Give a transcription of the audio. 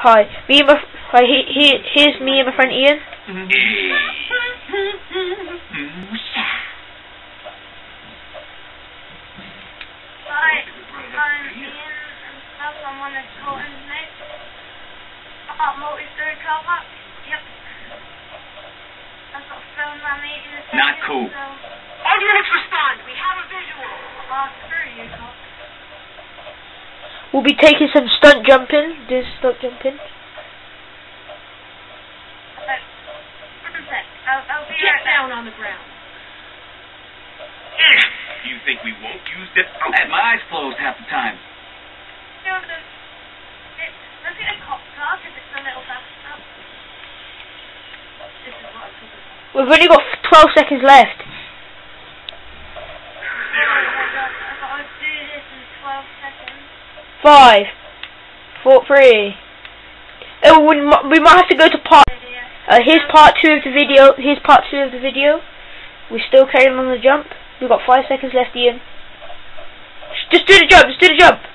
Hi. Here's me and my friend Ian. Hi, I'm Ian and stuff. I'm one of Colton's mates. Multi-story car park. Yep. I've got to film my mate in a second. Not cool. So... Units respond. We have a visual. Screw you, Cop. We'll be taking some stunt jumping. This stunt jumping. I'll be Get right down back. on the ground. You think we won't use this? I had my eyes closed half the time. Look at a cop car because it's a little faster. This is what I'm talking about. We've only got 12 seconds left. I've got to do this in 12 seconds. 5, 4, 3. We might have to go to part. Here's part 2 of the video. Here's part 2 of the video. We're still carrying on the jump. We've got 5 seconds left, Ian. Just do the jump. Just do the jump.